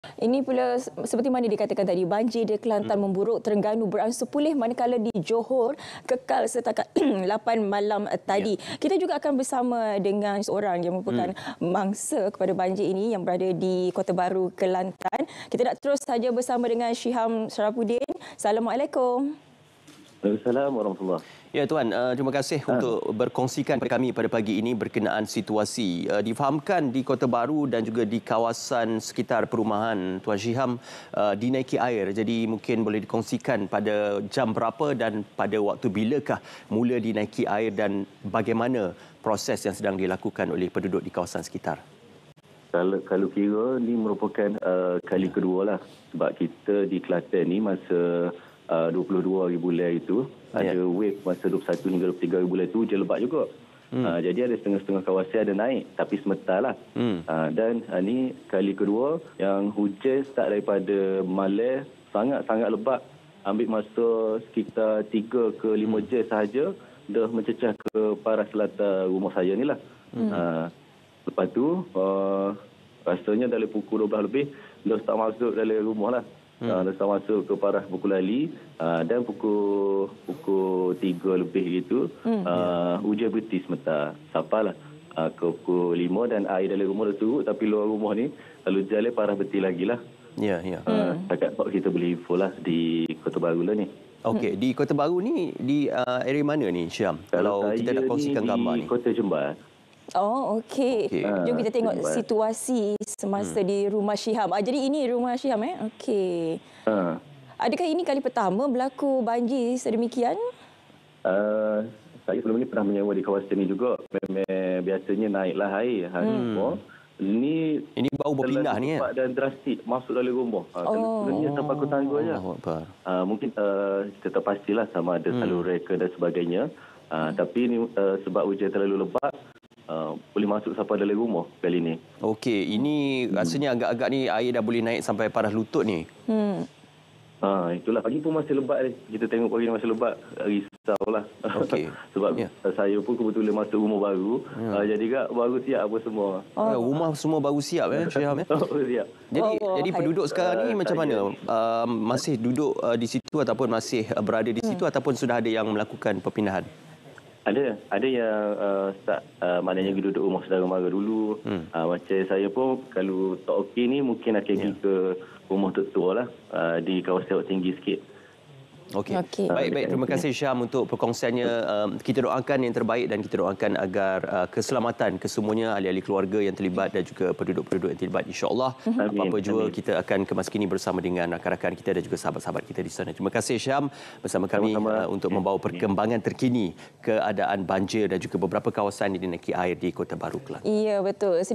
Ini pula seperti mana dikatakan tadi, banjir di Kelantan memburuk, Terengganu beransur pulih, manakala di Johor kekal setakat 8 malam tadi. Kita juga akan bersama dengan seorang yang merupakan mangsa kepada banjir ini yang berada di Kota Baru, Kelantan. Kita nak terus saja bersama dengan Syiham Syarafuddin. Assalamualaikum. Waalaikumsalam warahmatullahi. Ya Tuan, terima kasih untuk berkongsikan kepada kami pada pagi ini berkenaan situasi. Difahamkan di Kota Baru dan juga di kawasan sekitar perumahan Tuan Syiham dinaiki air. Jadi mungkin boleh dikongsikan pada jam berapa dan pada waktu bilakah mula dinaiki air dan bagaimana proses yang sedang dilakukan oleh penduduk di kawasan sekitar. Kalau kira ni merupakan kali kedua lah. Sebab kita di Kelantan ni masa 22 hari bulan itu ada wave masa 21 hingga 23 hari bulan itu hujan lebat juga. Jadi ada setengah-setengah kawasan ada naik tapi sebentar lah. Dan ni kali kedua yang hujan start daripada malam sangat-sangat lebat, ambil masa sekitar 3 ke 5 jam sahaja dah mencecah ke paras selatan rumah saya ni lah. Lepas tu rasanya dalam pukul 12 lebih dah start masuk dalam rumah lah. Dah masuk ke paras pukul Ali dan pukul 3 lebih gitu hujan berhenti sebentar sampailah ke pukul 5 dan air dalam rumah dah turun, tapi luar rumah ni lalu jalan paras berhenti lagi lah. Setakat kita boleh info lah di Kota Baru lah ni. Okey, di Kota Baru ni di area mana ni Syiham? Kalau kita nak kongsikan gambar ni. Di Kota Jember. Oh, okey. Jom kita tengok situasi semasa di rumah Syiham. Jadi ini rumah Syiham Okey. Adakah ini kali pertama berlaku banjir sedemikian? Saya sebelum ni pernah menyewa di kawasan ni juga. Memang biasanya naiklah air semua. Ini baru berpindah ni dan drastik masuk dalam rumah. Kalau sebenarnya sampai ke tangga je. Mungkin kita tak pastilah sama ada saluran dan sebagainya. Tapi ini sebab hujan terlalu lebat, boleh masuk sampai dalam rumah kali ni. Okey, ini rasanya agak-agak ni air dah boleh naik sampai paras lutut ni. Itulah, pagi pun masih lebat ni. Kita tengok pagi ni masih lebat, risaulah. Sebab saya pun kebetulan masuk rumah baru. Jadi baru siap apa semua. Rumah semua baru siap Syiham siap. Jadi penduduk sekarang ni macam mana? Masih duduk di situ ataupun masih berada di situ ataupun sudah ada yang melakukan perpindahan? Ada yang start maknanya duduk rumah saudara mara dulu. Macam saya pun kalau tak okey ni mungkin akan pergi ke rumah tertua lah di kawasan tinggi sikit. Okey. Baik. Terima kasih Syiham untuk perkongsiannya. Kita doakan yang terbaik dan kita doakan agar keselamatan kesemuanya, ahli-ahli keluarga yang terlibat dan juga penduduk-penduduk yang terlibat, insya-Allah. Apa-apa juga kita akan kemas kini bersama dengan rakan-rakan kita dan juga sahabat-sahabat kita di sana. Terima kasih Syiham bersama kami untuk membawa perkembangan terkini keadaan banjir dan juga beberapa kawasan yang dinaiki air di Kota Baru, Kelantan. Ya, betul.